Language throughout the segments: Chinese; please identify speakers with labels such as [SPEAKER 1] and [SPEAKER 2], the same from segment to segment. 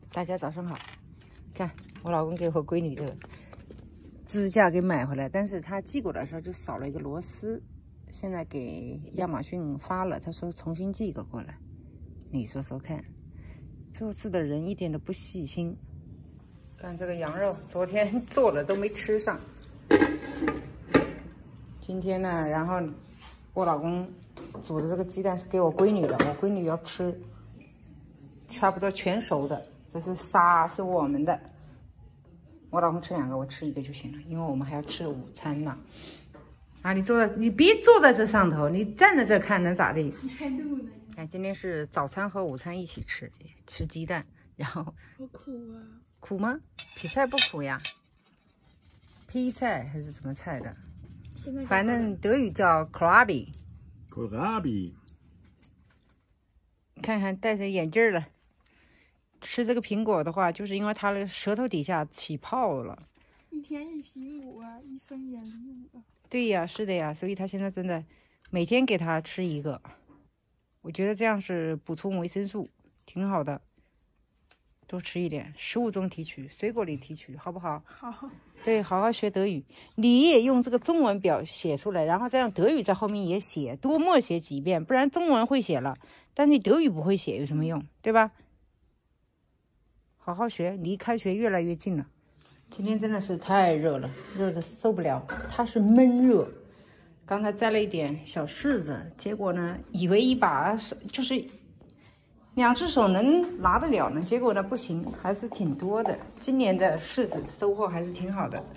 [SPEAKER 1] 大家早上好。看我老公给我闺女这个支架给买回来，但是他寄过来的时候就少了一个螺丝，现在给亚马逊发了，他说重新寄一个过来。你说说看，做事的人一点都不细心。看这个羊肉，昨天做了都没吃上。今天呢，然后我老公煮的这个鸡蛋是给我闺女的，我闺女要吃，差不多全熟的。这是沙是我们的，我老公吃2个，我吃1个就行了，因为我们还要吃午餐呢。啊，你别坐在这上头，你站在这看能咋地？你还录呢？看今天是早餐和午餐一起吃鸡蛋，然后
[SPEAKER 2] 好苦啊！
[SPEAKER 1] 苦吗？劈菜不苦呀，劈菜还是什么菜的？反正德语叫 Kohlrabi。看看戴着眼镜了。吃这个苹果的话，就是因为它的舌头底下起泡了。
[SPEAKER 2] 1天1苹果啊，医生严厉啊。
[SPEAKER 1] 对呀，是的呀，所以他现在真的每天给他吃1个，我觉得这样是补充维生素，挺好的。多吃一点，食物中提取，水果里提取，好不好？
[SPEAKER 2] 好。
[SPEAKER 1] 对，好好学德语，你也用这个中文表写出来，然后再用德语在后面也写，多默写几遍，不然中文会写了，但你德语不会写有什么用，对吧？好好学，离开学越来越近了。今天真的是太热了，热的受不了，它是闷热。刚才摘了一点小柿子，结果呢，以为一把就是2只手能拿得了呢，结果呢不行，还是挺多的。今年的柿子收获还是挺好的，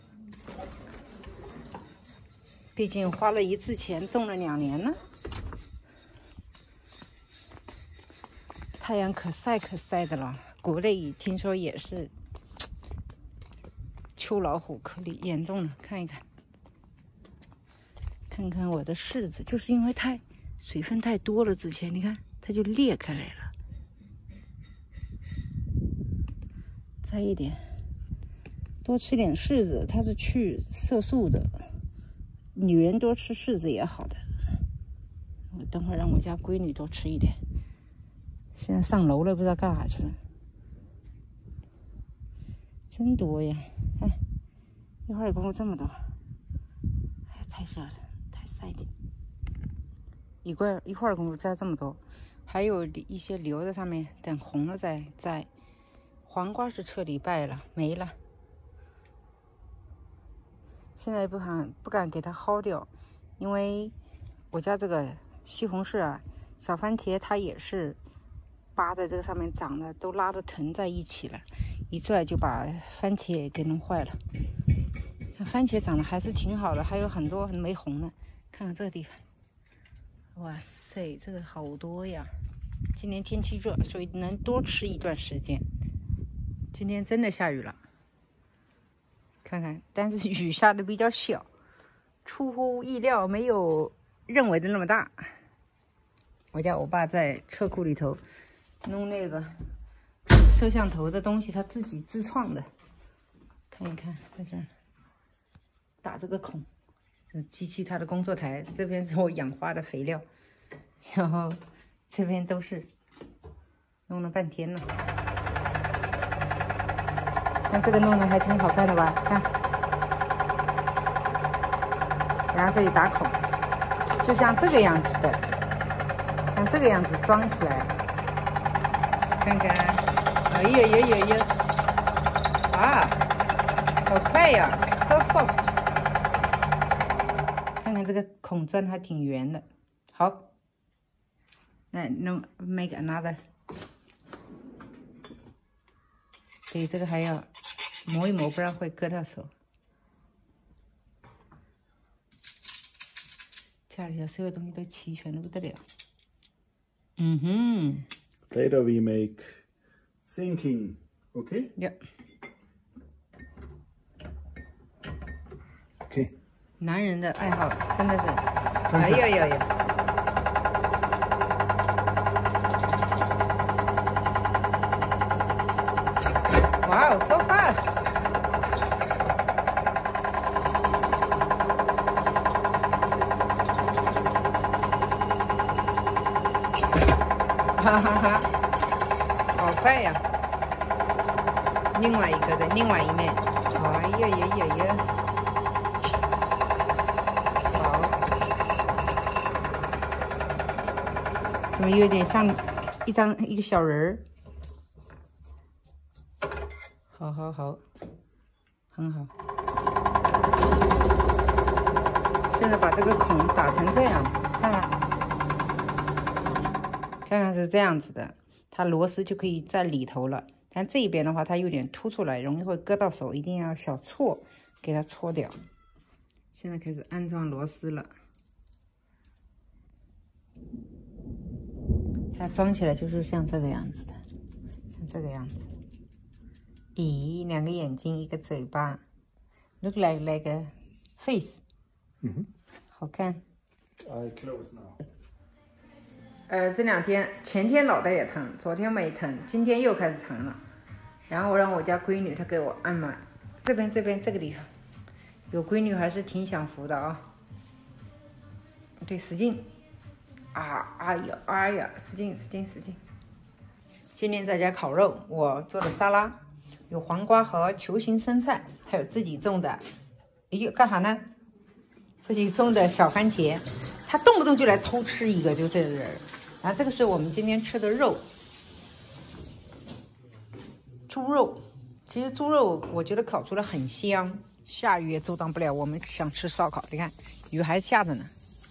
[SPEAKER 1] 毕竟花了1次钱，种了2年呢。太阳可晒可晒的了，国内听说也是秋老虎颗粒严重了，看一看，看看我的柿子，就是因为水分太多了，之前你看它就裂开来了。摘一点，多吃点柿子，它是去色素的，女人多吃柿子也好的。我等会儿让我家闺女多吃一点。现在上楼了，不知道干啥去了。真多呀！看，一会儿功夫这么多，哎，太热了，太晒的。一会儿功夫摘这么多，还有一些留在上面，等红了再摘。黄瓜是彻底败了，没了。现在不敢给它薅掉，因为我家这个西红柿啊，小番茄它也是扒在这个上面长的，都拉的藤在一起了，一拽就把番茄也给弄坏了。看番茄长得还是挺好的，还有很多没红呢。看看这个地方，哇塞，这个好多呀！今年天气热，所以能多吃一段时间。今天真的下雨了，看看，但是雨下的比较小，出乎意料，没有认为的那么大。我家我爸在车库里头弄那个摄像头的东西，他自己自创的。看一看，在这儿打这个孔，机器它的工作台，这边是我养花的肥料，然后这边都是弄了半天了。看这个弄得还挺好看的吧？看，然后这里打孔，就像这个样子的，像这个样子装起来。看看，哎呀呀呀呀！啊，好快呀 ，so soft。看看这个孔钻还挺圆的。好，那 make another。所以这个还要磨一磨，不然会割到手。家里的所有东西都齐全的不得了。嗯哼。
[SPEAKER 3] Later we make thinking, okay?
[SPEAKER 1] Yeah.
[SPEAKER 3] Okay.
[SPEAKER 1] 男人的爱好真的是，哎呀呀呀！Wow, so fast! 哈哈哈，好快呀！ 另外一个的另外一面。哎呀呀呀呀！好，怎么有点像一个小人儿？好好好，很好。现在把这个孔打成这样，看看，看看是这样子的，它螺丝就可以在里头了。但这一边的话，它有点凸出来，容易会割到手，一定要小锉给它搓掉。现在开始安装螺丝了，它装起来就是像这个样子的，像这个样子。咦，两个眼睛，一个嘴巴 ，look like a face， 好看。
[SPEAKER 3] I close now.
[SPEAKER 1] 这2天，前天脑袋也疼，昨天没疼，今天又开始疼了。然后我让我家闺女她给我按摩这边这个地方，有闺女还是挺享福的啊。对，使劲，哎呀，使劲。今天在家烤肉，我做的沙拉，有黄瓜和球形生菜，还有自己种的，哎呦，干啥呢？自己种的小番茄，他动不动就来偷吃一个，就这个人。然后这个是我们今天吃的肉，猪肉。其实猪肉我觉得烤出来很香，下雨也阻挡不了我们想吃烧烤。你看雨还下着呢，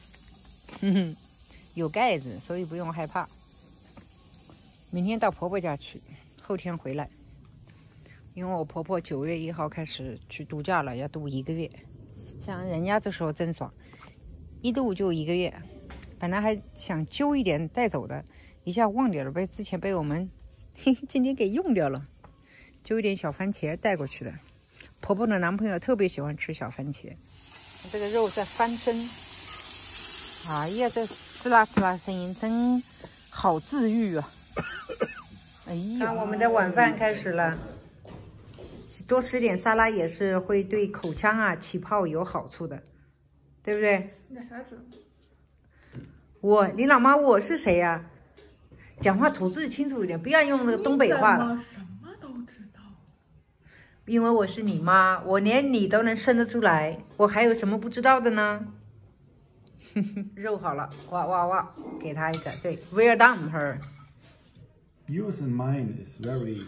[SPEAKER 1] 有盖子，所以不用害怕。明天到婆婆家去，后天回来，因为我婆婆9月1号开始去度假了，要度1个月。像人家这时候真爽，一度就1个月。本来还想揪一点带走的，一下忘掉了，之前被我们今天给用掉了。揪一点小番茄带过去的。婆婆的男朋友特别喜欢吃小番茄。这个肉在翻身，哎呀，这滋啦滋啦声音真好治愈啊！哎呀，我们的晚饭开始了。多吃点沙拉也是会对口腔啊起泡有好处的，对不对？
[SPEAKER 2] 那啥准？
[SPEAKER 1] 你老妈，我是谁呀？讲话吐字清楚一点，不要用那个东北话了。
[SPEAKER 2] 什么都知道。
[SPEAKER 1] 因为我是你妈，我连你都能生得出来，我还有什么不知道的呢？肉好了，哇，给她一个，对 ，well done her。
[SPEAKER 3] Yours and mine is very.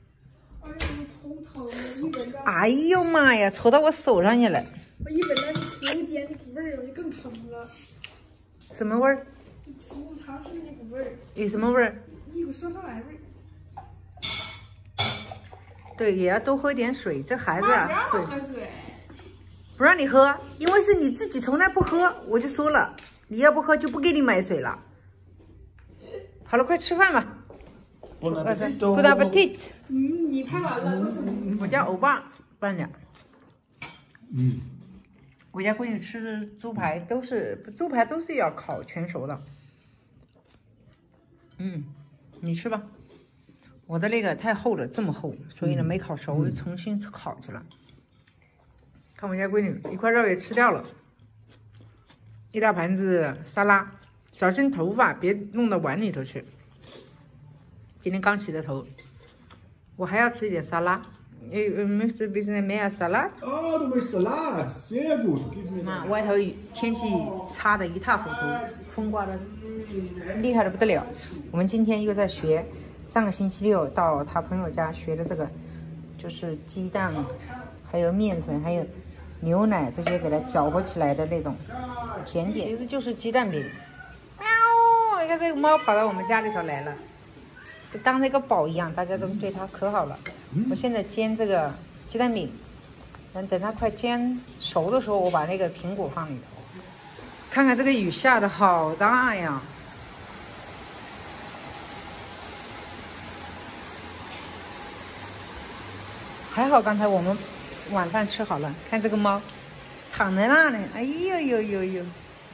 [SPEAKER 1] 哎呦妈呀，戳到我手上去了。
[SPEAKER 2] 我一闻到你食物间那股味儿，我就更疼了。
[SPEAKER 1] 什么味儿？
[SPEAKER 2] 食物藏室那股味儿。
[SPEAKER 1] 有什么味儿？
[SPEAKER 2] 一股酸酸来味儿。
[SPEAKER 1] 对，也要多喝点水。这孩子啊，
[SPEAKER 2] 不让喝水。
[SPEAKER 1] 不让你喝，因为是你自己从来不喝，我就说了，你要不喝就不给你买水了。好了，快吃饭吧。
[SPEAKER 3] Bon appetit.
[SPEAKER 1] Good appetit。
[SPEAKER 2] 你拍完了，
[SPEAKER 1] 我家欧巴拌的。我家闺女吃的猪排都是要烤全熟的。你吃吧。我的那个太厚了，这么厚，所以呢没烤熟，我又重新烤去了。看我家闺女一块肉也吃掉了，一大盘子沙拉，小心头发别弄到碗里头去。今天刚洗的头，我还要吃一点沙拉。Möchtest ein bisschen mehr Salat?
[SPEAKER 3] Oh, du möchtest Salat. Sehr gut. Gib mir
[SPEAKER 1] 妈，外头雨天气差的一塌糊涂，风刮的厉害的不得了。我们今天又在学，上个星期六到他朋友家学的这个，就是鸡蛋，还有面粉，还有牛奶这些给它搅和起来的那种甜点，其实就是鸡蛋饼。喵！你看这个猫跑到我们家里头来了。当那个宝一样，大家都对它可好了。我现在煎这个鸡蛋饼，等它快煎熟的时候，我把那个苹果放里头。看看这个雨下的好大呀！还好刚才我们晚饭吃好了。看这个猫，躺在那里，哎呦呦呦呦！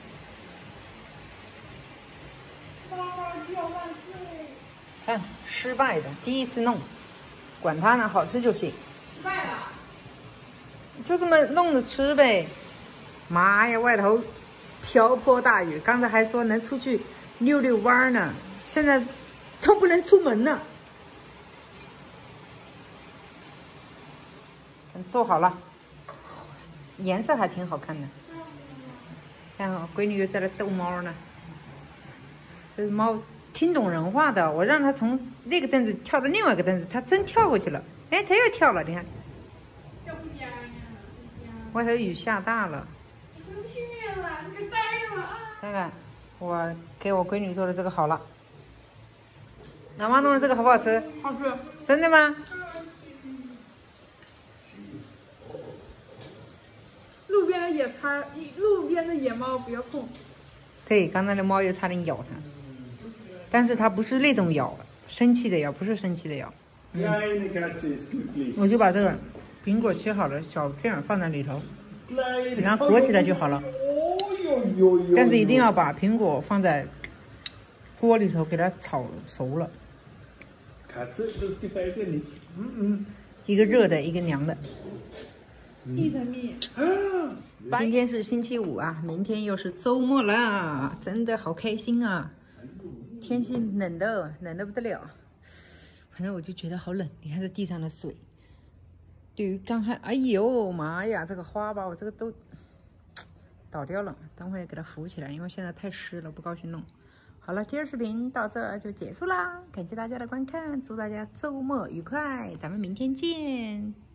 [SPEAKER 2] 妈妈叫万岁！
[SPEAKER 1] 看，失败的，第一次弄，管它呢，好吃就行。
[SPEAKER 2] 失败了，
[SPEAKER 1] 就这么弄着吃呗。妈呀，外头瓢泼大雨，刚才还说能出去溜溜弯呢，现在都不能出门了。 做好了，颜色还挺好看的。看我闺女又在那逗猫呢。这只猫听懂人话的，我让它从那个凳子跳到另外一个凳子，它真跳过去了。哎，它又跳了，你看。外头雨下大了。
[SPEAKER 2] 你不去了，你就待着吧啊！
[SPEAKER 1] 看看，我给我闺女做的这个好了。老妈弄的这个好不好吃？
[SPEAKER 2] 好吃。
[SPEAKER 1] 真的吗？
[SPEAKER 2] 路边的野餐，路边的野猫不要碰。
[SPEAKER 1] 对，刚才那猫又差点咬它，但是它不是那种咬，生气的咬，不是生气的咬。
[SPEAKER 3] Kleine Katze ist glücklich.
[SPEAKER 1] 我就把这个苹果切好的小片放在里头，然后裹起来就好了。但是一定要把苹果放在锅里头给它炒熟了。
[SPEAKER 3] Katze, das gefällt dir nicht.
[SPEAKER 1] 一个热的，一个凉的。
[SPEAKER 2] 一层蜜。
[SPEAKER 1] 今天是星期五啊，明天又是周末啦，真的好开心啊！天气冷的不得了，反正我就觉得好冷。你看这地上的水，对于刚开，哎呦妈呀，这个花把我这个都倒掉了，等会给它扶起来，因为现在太湿了，不高兴弄。好了，今儿视频到这儿就结束啦，感谢大家的观看，祝大家周末愉快，咱们明天见。